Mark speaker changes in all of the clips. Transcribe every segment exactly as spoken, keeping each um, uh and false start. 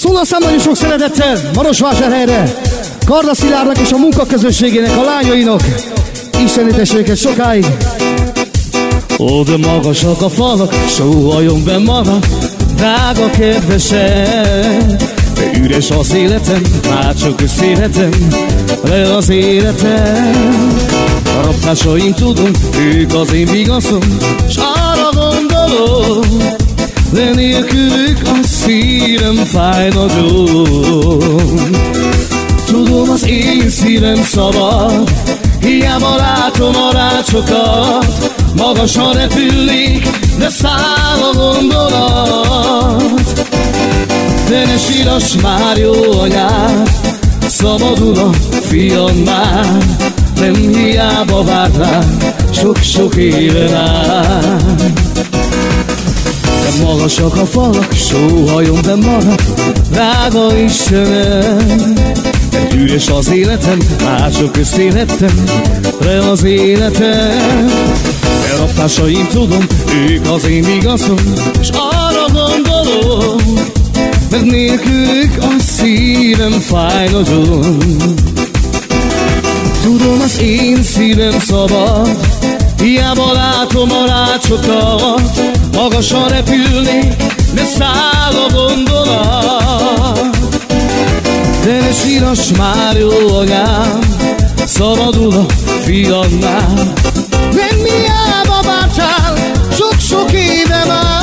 Speaker 1: Szólaszám nagyon sok szeretettel Marosvásárhelyre, Karda Szilárdnak és a munkaközösségének, a lányainak. Isten étesse őket sokáig. Ó, de magasak a falak, sóhajom be marad, drága kedvesem. De üres az életem, már csak összéletem le az életem. A raptásaim tudom, ők az én vigaszom, s arra gondolom, de nélkülük a szívem fáj nagyon. Tudom, az én szívem szabad, hiába látom a rácsokat. Magasan repülik, de száll a gondolat. De ne sírass már, jó anyád, szabadul a fiam már. Nem hiába várt rám sok-sok éven át. De magasak a falak, sóhajom be marad, drága Istenem. De üres az életem, már csak összélettem le az életem. De raptásaim tudom, ők az én igazom, s arra gondolom, mert nélkülük a szívem fáj nagyon. Tudom, az én szívem szabad, hiába látom a rácsokat. Magasan repülnék, de száll a gondolat. De ne sírass már, jó anyám, szabadul a fiam már. Nem hiába vártál sok-sok éve már.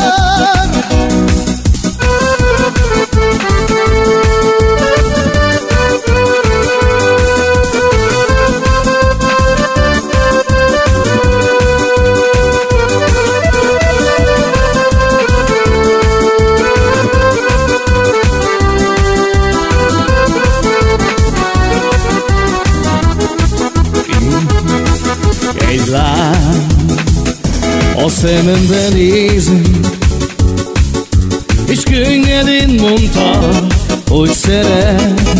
Speaker 1: Egy lány a szemembe nézem, és könnyedén mondta, hogy szeret.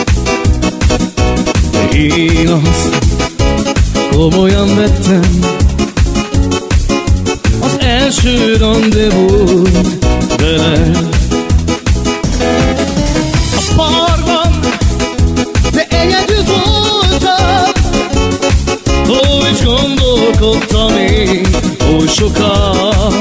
Speaker 1: De én azt komolyan vettem, az első rendezvút veled. A parkban, de egyedül voltam, ó, és gondolkodtam én oly sokat.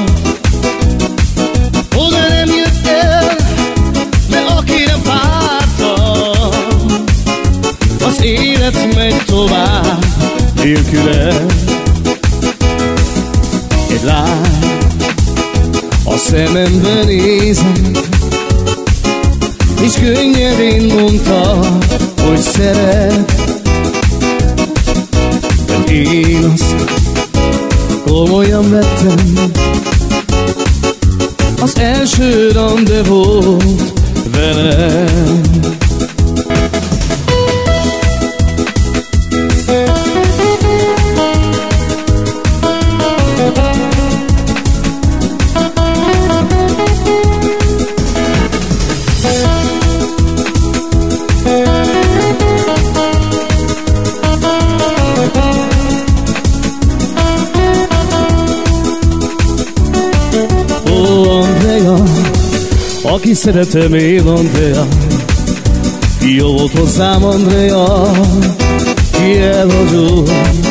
Speaker 1: Ó, de nem jött el, de akire vártam, az élet megy tovább nélküle. Egy lány a szemembe nézem, és könnyedén mondta, hogy szeret. Én azt komolyan vettem, az első rendezvút velem. Aki szeretem én, Andrea, jó volt hozzám, Andrea, ki elhagyom.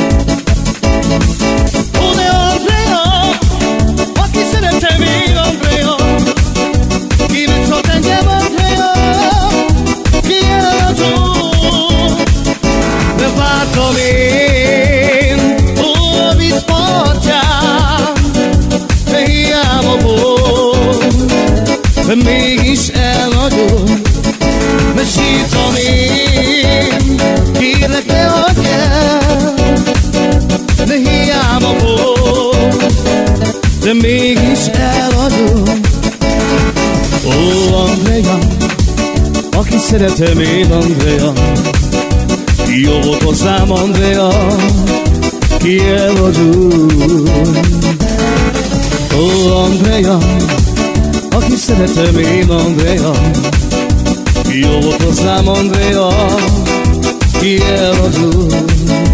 Speaker 1: Ó, de Andrea, aki szeretem én, Andrea, ki megszalt engem, Andrea, ki elhagyom. De vártam én, ó, a vízpartján, de hiába volt, de mégis elhagyom, mert sírtam én. Kérlek, ne hagyj el, de hiába volt, de mégis elhagyom. Ó, Andrea, aki szeretem én, Andrea, jó volt hozzám, Andrea, ki elhagyom. Ó, Andrea, aki szeretem én, Andrea, jó volt hozzám, Andrea, ki elhagyom.